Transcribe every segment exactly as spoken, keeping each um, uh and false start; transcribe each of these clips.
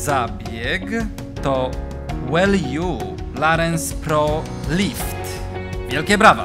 zabieg to Well You Larens Pro Lift. Wielkie brawa!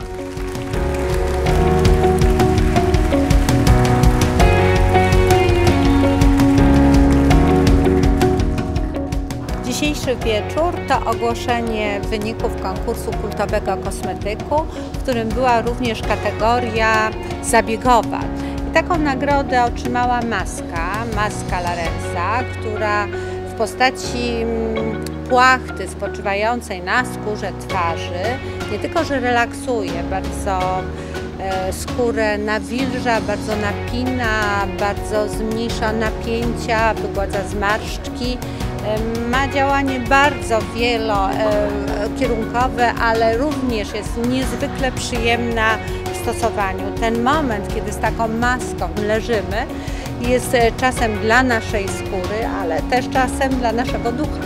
Dzisiejszy wieczór to ogłoszenie wyników konkursu kultowego kosmetyku, w którym była również kategoria zabiegowa. I taką nagrodę otrzymała maska, maska Larensa, która w postaci płachty spoczywającej na skórze twarzy nie tylko, że relaksuje, bardzo e, skórę nawilża, bardzo napina, bardzo zmniejsza napięcia, wygładza zmarszczki. Ma działanie bardzo wielokierunkowe, ale również jest niezwykle przyjemna w stosowaniu. Ten moment, kiedy z taką maską leżymy, jest czasem dla naszej skóry, ale też czasem dla naszego ducha.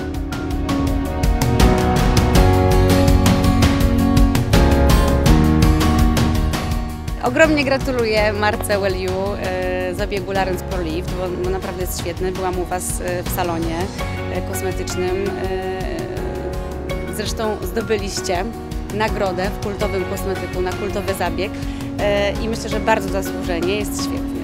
Ogromnie gratuluję marce Well You e, zabiegu Larens Pro Lift, bo, bo naprawdę jest świetny. Byłam u Was e, w salonie e, kosmetycznym. E, zresztą zdobyliście nagrodę w kultowym kosmetyku na kultowy zabieg e, i myślę, że bardzo zasłużenie, jest świetny.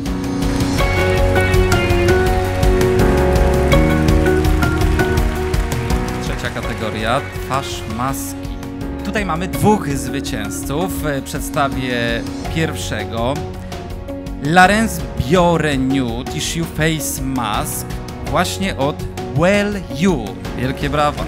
Trzecia kategoria, twarz maski. Tutaj mamy dwóch zwycięzców. Przedstawię pierwszego. Larens Biore Nude Tissue Face Mask właśnie od Well You. Wielkie brawa.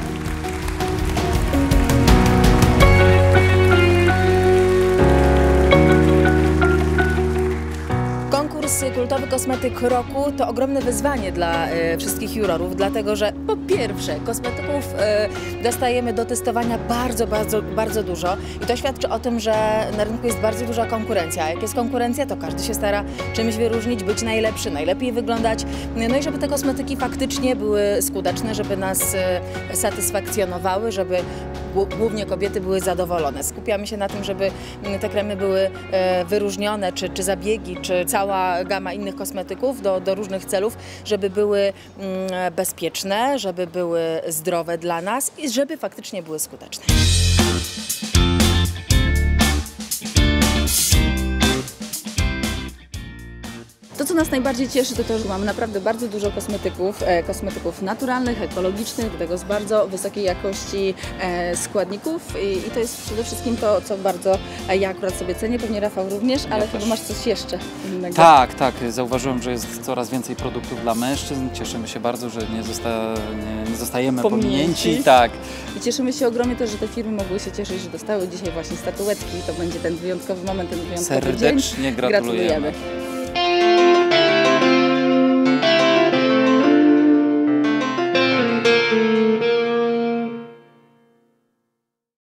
Konkurs Kultowy Kosmetyk Roku to ogromne wyzwanie dla e, wszystkich jurorów, dlatego że po pierwsze kosmetyków e, dostajemy do testowania bardzo, bardzo, bardzo dużo i to świadczy o tym, że na rynku jest bardzo duża konkurencja. A jak jest konkurencja, to każdy się stara czymś wyróżnić, być najlepszy, najlepiej wyglądać. No i żeby te kosmetyki faktycznie były skuteczne, żeby nas e, satysfakcjonowały, żeby głównie kobiety były zadowolone. Skupiamy się na tym, żeby te kremy były e, wyróżnione, czy, czy zabiegi, czy cała gama innych kosmetyków do, do różnych celów, żeby były mm, bezpieczne, żeby były zdrowe dla nas i żeby faktycznie były skuteczne. To, co nas najbardziej cieszy, to to, że mamy naprawdę bardzo dużo kosmetyków, e, kosmetyków naturalnych, ekologicznych, do tego z bardzo wysokiej jakości e, składników I, i to jest przede wszystkim to, co bardzo e, ja akurat sobie cenię, pewnie Rafał również, ale ja chyba masz coś jeszcze innego. Tak, tak, zauważyłem, że jest coraz więcej produktów dla mężczyzn, cieszymy się bardzo, że nie, zosta nie, nie zostajemy pominięci. pominięci. Tak. I cieszymy się ogromnie też, że te firmy mogły się cieszyć, że dostały dzisiaj właśnie statuetki, to będzie ten wyjątkowy moment, ten wyjątkowy Serdecznie dzień. gratulujemy. Gratulujemy.